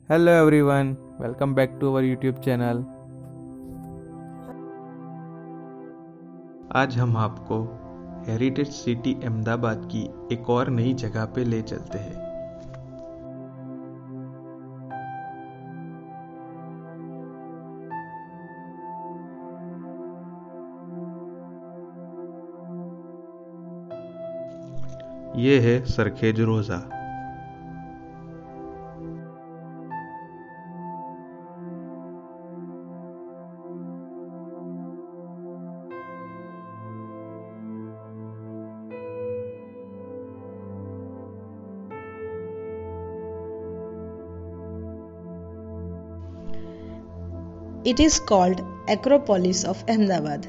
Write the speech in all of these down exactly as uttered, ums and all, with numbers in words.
Hello everyone, welcome back to our YouTube channel. आज हम आपको हेरिटेज सिटी अहमदाबाद की एक और नई जगह पे ले चलते हैं। ये है सरखेज रोजा। It is called Acropolis of Ahmedabad.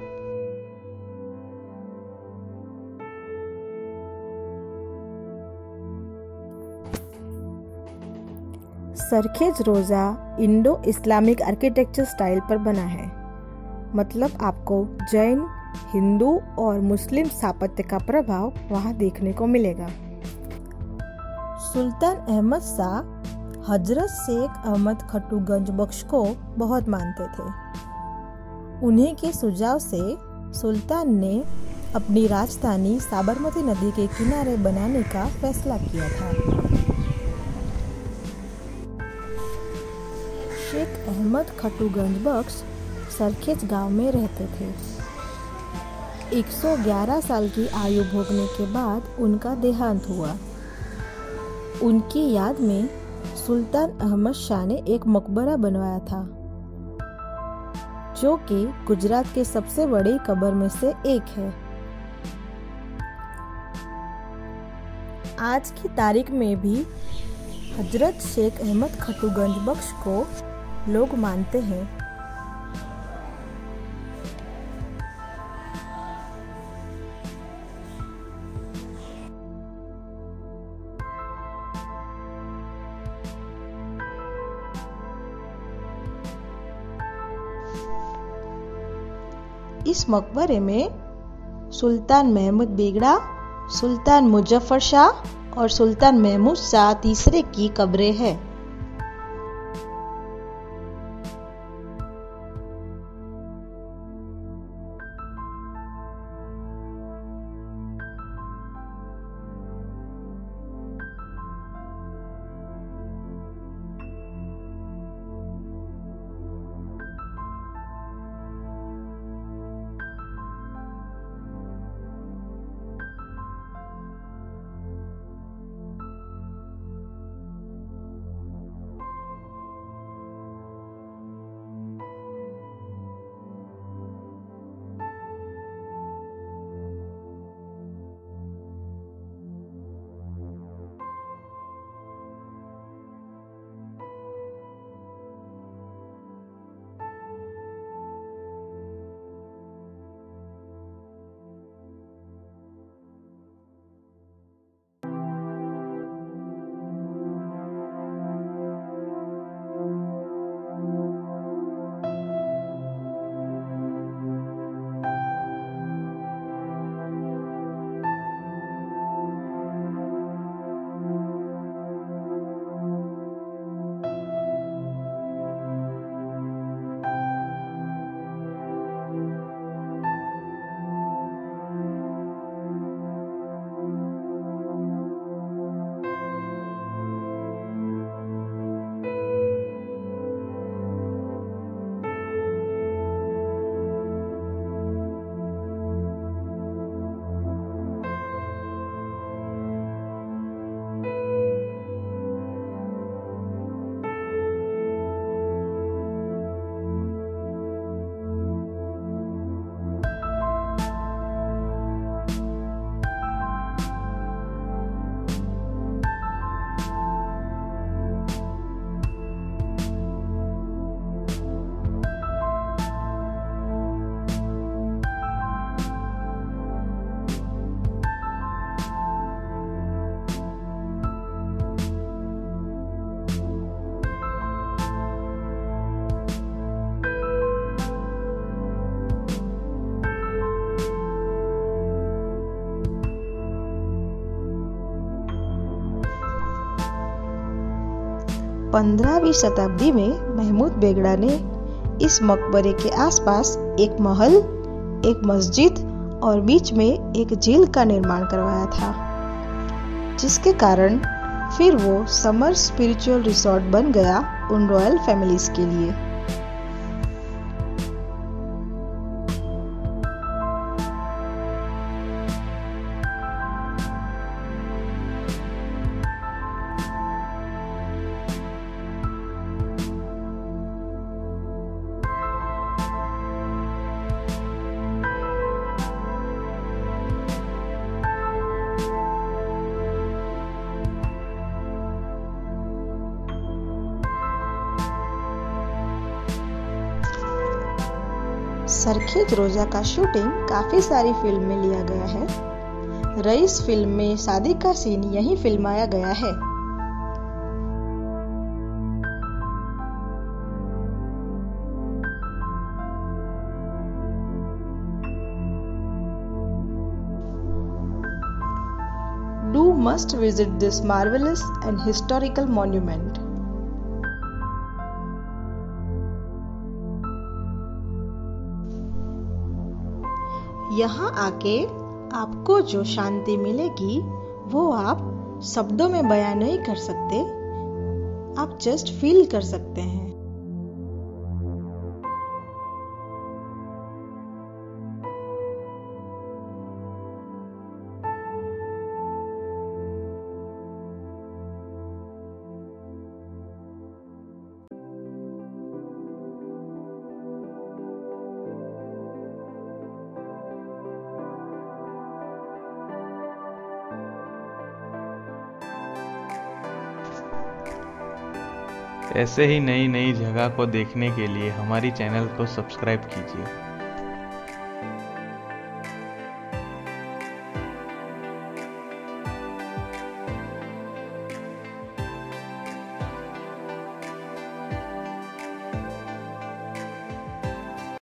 Sarkhej रोजा इंडो इस्लामिक आर्किटेक्चर स्टाइल पर बना है। मतलब आपको जैन, हिंदू और मुस्लिम स्थापत्य का प्रभाव वहाँ देखने को मिलेगा। सुल्तान अहमद शाह हजरत शेख अहमद खटूगंज बख्श को बहुत मानते थे। उन्हीं के सुझाव से सुल्तान ने अपनी राजधानी साबरमती नदी के किनारे बनाने का फैसला किया था। शेख अहमद खटूगंज बख्श सरखेज गांव में रहते थे। एक सौ ग्यारह साल की आयु भोगने के बाद उनका देहांत हुआ। उनकी याद में सुल्तान अहमद शाह ने एक मकबरा बनवाया था, जो कि गुजरात के सबसे बड़ी कब्र में से एक है। आज की तारीख में भी हजरत शेख अहमद खटूगंज बख्श को लोग मानते हैं। इस मकबरे में सुल्तान महमूद बेगड़ा, सुल्तान मुजफ्फर शाह और सुल्तान महमूद शाह तीसरे की कब्रें हैं। पंद्रहवीं शताब्दी में महमूद बेगड़ा ने इस मकबरे के आसपास एक महल, एक मस्जिद और बीच में एक झील का निर्माण करवाया था, जिसके कारण फिर वो समर स्पिरिचुअल रिसोर्ट बन गया उन रॉयल फैमिलीज के लिए। सरखेज रोजा का शूटिंग काफी सारी फिल्म में लिया गया है। रईस फिल्म में शादी का सीन यहीं फिल्माया गया है। Do must visit this marvelous and historical monument. यहाँ आके आपको जो शांति मिलेगी वो आप शब्दों में बयान नहीं कर सकते, आप जस्ट फील कर सकते हैं। ऐसे ही नई नई जगह को देखने के लिए हमारी चैनल को सब्सक्राइब कीजिए।